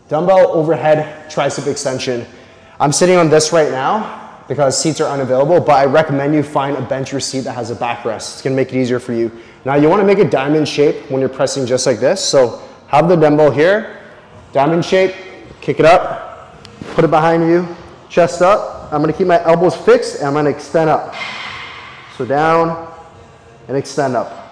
Dumbbell overhead tricep extension. I'm sitting on this right now because seats are unavailable, but I recommend you find a bench or seat that has a backrest. It's gonna make it easier for you. Now you wanna make a diamond shape when you're pressing just like this. So have the dumbbell here, diamond shape, kick it up, put it behind you, chest up. I'm gonna keep my elbows fixed and I'm gonna extend up. So down and extend up.